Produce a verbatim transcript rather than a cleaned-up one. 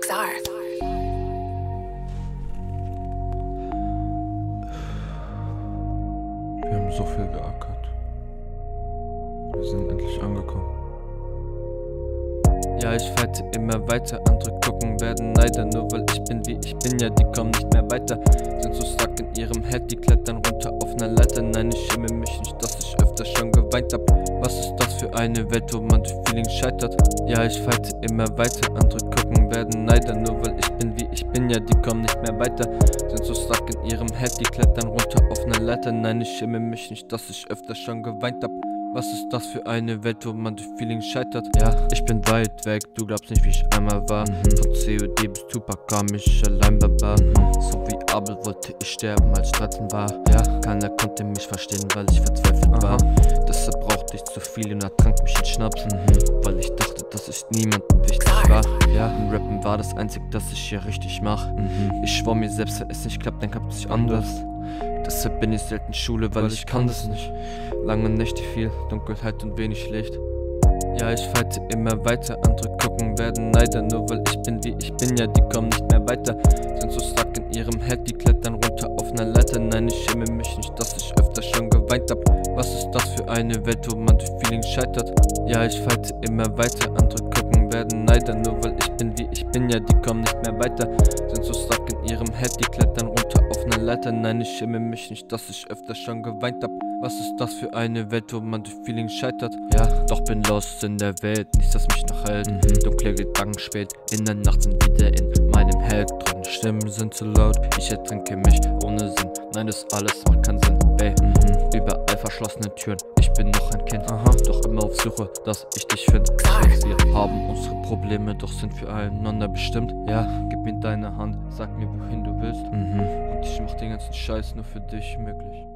X R. Wir haben so viel geackert. Wir sind endlich angekommen. Ja, ich fighte immer weiter, andere gucken, werden Neider. Nur weil ich bin wie ich bin, ja, die kommen nicht mehr weiter. Sind so stuck in ihrem Head, die klettern runter auf ner Leiter. Nein, ich schäme mich nicht, dass ich öfter schon geweint hab. Was ist das für eine Welt, wo man durch Feeling scheitert? Ja, ich fighte immer weiter, andere gucken, werden Neider. Nur weil ich bin wie ich bin, ja, die kommen nicht mehr weiter. Sind so stuck in ihrem Head, die klettern runter auf ner Leiter. Nein, ich schäme mich nicht, dass ich öfter schon geweint hab. Was ist das für eine Welt, wo man durch Feeling scheitert? Ja, ich bin weit weg, du glaubst nicht, wie ich einmal war. Mhm. Von C O D bis Tupac kam ich allein, Baba. Mhm. So wie Abel wollte ich sterben, als streiten war. Ja, keiner konnte mich verstehen, weil ich verzweifelt Aha. war. Deshalb brauchte ich zu viel und ertrank mich in Schnaps. Mhm. Weil ich dachte, dass ich niemandem wichtig war. Ja, und Rappen war das Einzige, das ich hier richtig mach. Mhm. Ich schwor mir selbst, wenn es nicht klappt, dann klappt es sich anders. Deshalb bin ich selten Schule, weil, weil ich kann das nicht. Lange Nächte, viel Dunkelheit und wenig Licht. Ja, ich fighte immer weiter, andere gucken, werden Neider. Nur weil ich bin wie ich bin, ja, die kommen nicht mehr weiter. Sind so stuck in ihrem Head, die klettern runter auf ner Leiter. Nein, ich schäme mich nicht, dass ich öfter schon geweint hab. Was ist das für eine Welt, wo man durch Feeling scheitert? Ja, ich fighte immer weiter, andere gucken, werden Neider. Nur weil ich bin wie ich bin, ja, die kommen nicht mehr weiter. Sind so stuck in ihrem Head, die klettern runter auf ner Leiter. Nein, ich schäme mich nicht, dass ich öfter schon geweint hab. Was ist das für eine Welt, wo man durch Feeling scheitert? Ja, doch bin lost in der Welt, nichts, das mich noch hält. Mhm. Dunkle Gedanken spät in der Nacht sind wieder in meinem Head drin. Stimmen sind zu laut, ich ertrinke mich ohne Sinn. Nein, das alles macht keinen Sinn, ey. Mhm. Überall verschlossene Türen, ich bin noch ein Kind. Aha. Doch immer auf Suche, dass ich dich find. Wir haben unsere Probleme, doch sind füreinander bestimmt. Ja, gib mir deine Hand, sag mir, wohin du willst. Mhm. Und ich mach den ganzen Scheiß nur für dich möglich.